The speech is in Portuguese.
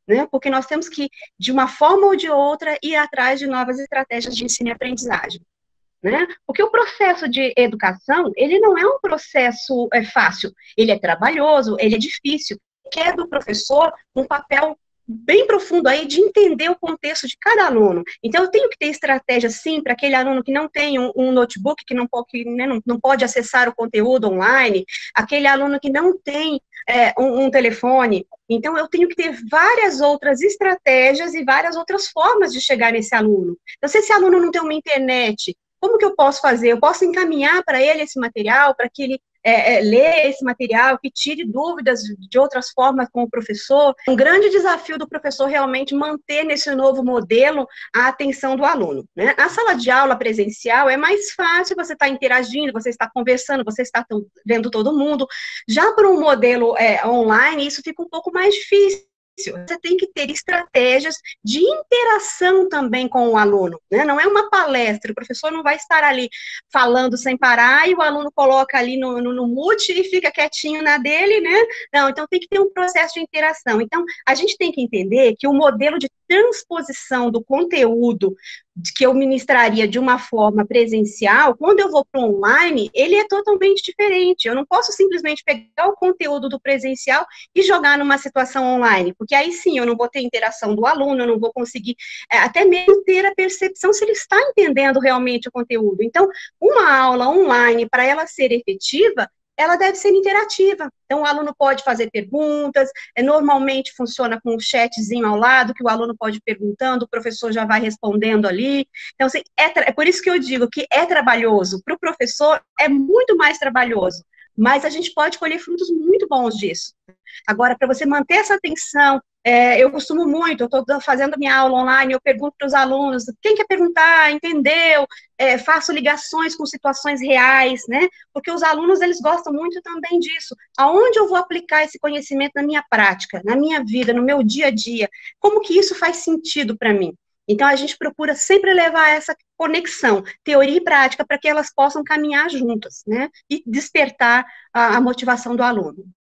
né? Porque nós temos que, de uma forma ou de outra, ir atrás de novas estratégias de ensino e aprendizagem. Né? Porque o processo de educação, ele não é um processo fácil, ele é trabalhoso, ele é difícil, quer do professor um papel bem profundo aí de entender o contexto de cada aluno. Então, eu tenho que ter estratégia, sim, para aquele aluno que não tem um notebook, que, né, não pode acessar o conteúdo online, aquele aluno que não tem um telefone. Então, eu tenho que ter várias outras estratégias e várias outras formas de chegar nesse aluno. Então, se esse aluno não tem uma internet, como que eu posso fazer? Eu posso encaminhar para ele esse material, para que ele lê esse material, que tire dúvidas de outras formas com o professor. Um grande desafio do professor realmente manter nesse novo modelo a atenção do aluno, né? A sala de aula presencial é mais fácil, você está interagindo, você está conversando, você está vendo todo mundo. Já para um modelo online, isso fica um pouco mais difícil. Você tem que ter estratégias de interação também com o aluno, né? Não é uma palestra, o professor não vai estar ali falando sem parar e o aluno coloca ali no mute e fica quietinho na dele, né? Não, então tem que ter um processo de interação. Então, a gente tem que entender que o modelo de transposição do conteúdo que eu ministraria de uma forma presencial, quando eu vou para o online, ele é totalmente diferente. Eu não posso simplesmente pegar o conteúdo do presencial e jogar numa situação online, porque aí sim eu não vou ter interação do aluno, eu não vou conseguir até mesmo ter a percepção se ele está entendendo realmente o conteúdo. Então, uma aula online, para ela ser efetiva, ela deve ser interativa. Então, o aluno pode fazer perguntas, normalmente funciona com um chatzinho ao lado, que o aluno pode ir perguntando, o professor já vai respondendo ali. Então, assim, é por isso que eu digo que é trabalhoso. Para o professor, é muito mais trabalhoso, mas a gente pode colher frutos muito bons disso. Agora, para você manter essa atenção, eu costumo muito, eu estou fazendo minha aula online, eu pergunto para os alunos, quem quer perguntar, entendeu? Faço ligações com situações reais, né? Porque os alunos, eles gostam muito também disso. Aonde eu vou aplicar esse conhecimento na minha prática, na minha vida, no meu dia a dia? Como que isso faz sentido para mim? Então, a gente procura sempre levar essa conexão, teoria e prática, para que elas possam caminhar juntas, né? E despertar a motivação do aluno.